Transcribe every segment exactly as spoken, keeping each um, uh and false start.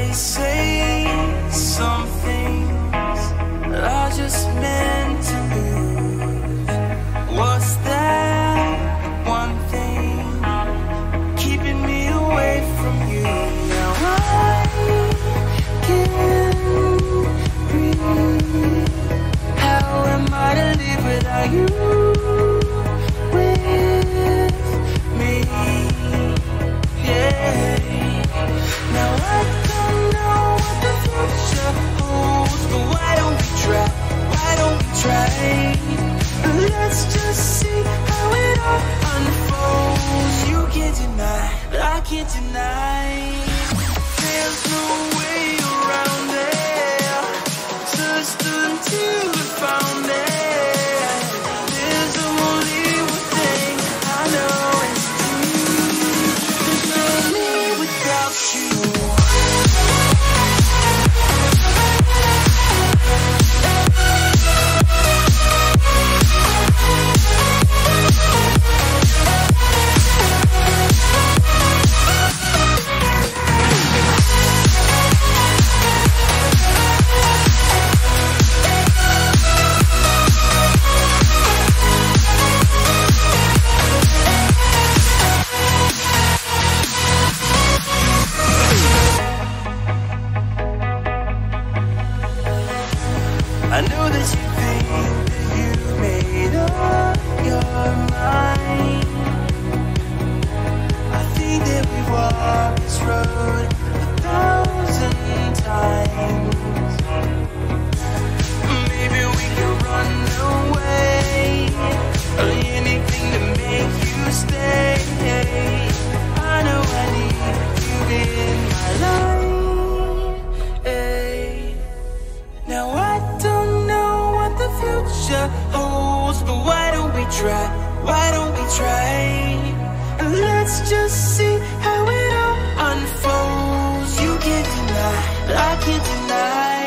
they say some things are just meant to lose. What's that one thing keeping me away from you? Now I can't breathe. How am I to live without you with me? Yeah. Now I don't know what the future holds, but why don't we try? Why don't we try? Let's just see how it all unfolds. You can't deny, but I can't deny. There's no way around it. Searched until we found it. There's only one thing I know it's true. There's no me without you. I know that you think that you made up your mind. I think that we walked this road a thousand times. Maybe we could run away, or anything to make you stay. I know I need you in my life. Hey. Now I don't know what the future holds, but why don't we try? Why don't we try? Let's just see how it all unfolds. You can't deny, but I can't deny.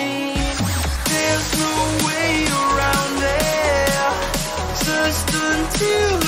There's no way around it. Searched until